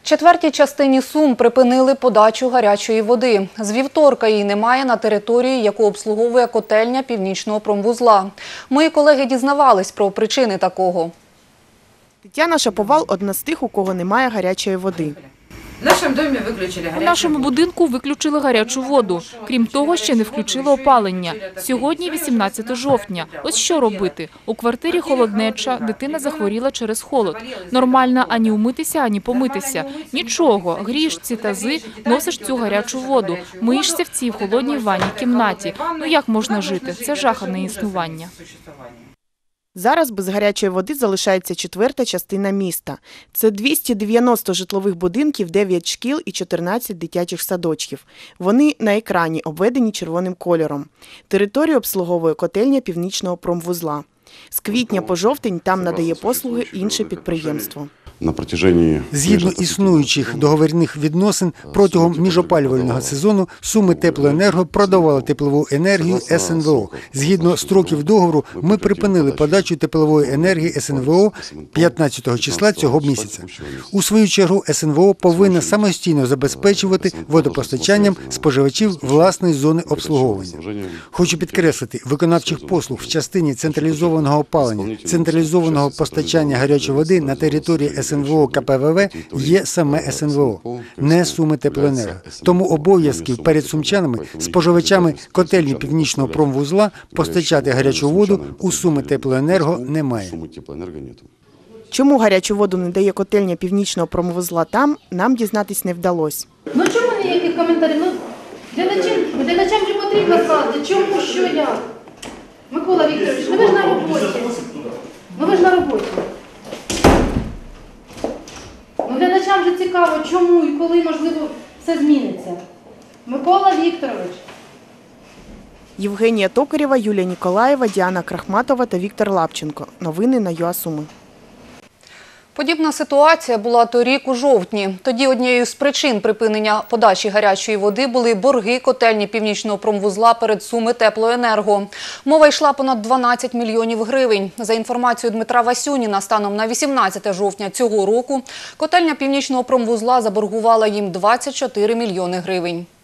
четвертій частині Сум припинили подачу гарячої води. З вівторка її немає на території, яку обслуговує котельня Північного промвузла. Мої колеги дізнавались про причини такого. Тетяна Шаповал – одна з тих, у кого немає гарячої води. У нашому будинку виключили гарячу воду. Крім того, ще не включили опалення. Сьогодні 18 жовтня. Ось що робити? У квартирі холоднеча, дитина захворіла через холод. Нормально ані умитися, ані помитися. Нічого. Грієш ці тази, носиш цю гарячу воду. Миєшся в цій холодній ванній кімнаті. Ну як можна жити? Це жах, а не існування. Зараз без гарячої води залишається четверта частина міста. Це 290 житлових будинків, 9 шкіл і 14 дитячих садочків. Вони на екрані обведені червоним кольором. Територію обслуговує котельня Північного промвузла. З квітня по жовтень там надає послуги інше підприємство. Згідно існуючих договірних відносин, протягом міжопалювального сезону Суми Теплоенерго продавали теплову енергію СНВО. Згідно строків договору, ми припинили подачу теплової енергії СНВО 15 числа цього місяця. У свою чергу СНВО повинна самостійно забезпечувати водопостачанням споживачів власної зони обслуговування. Хочу підкреслити, виконавчих послуг в частині централізованого опалення, централізованого постачання гарячої води на території СНВО КПВВ є саме СНВО, не Суми Теплоенерго. Тому обов'язків перед сумчанами, споживачами котельні Північного промвузла постачати гарячу воду у Суми Теплоенерго немає. Чому гарячу воду не дає котельня Північного промвузла там, нам дізнатись не вдалося. Ну чому ніяких коментарів? Глядачам же потрібно сказати, чому, що, як. Микола Вікторович, ну ви ж на роботі. Глядачам же цікаво, чому і коли, можливо, все зміниться. Микола Вікторович. Євгенія Токарєва, Юлія Ніколаєва, Діана Крахматова та Віктор Лапченко. Новини на ЮА Суми. Подібна ситуація була торік у жовтні. Тоді однією з причин припинення подачі гарячої води були борги котельні Північного промвузла перед Суми Теплоенерго. Мова йшла понад 12 мільйонів гривень. За інформацією Дмитра Васюніна, станом на 18 жовтня цього року котельня Північного промвузла заборгувала їм 24 мільйони гривень.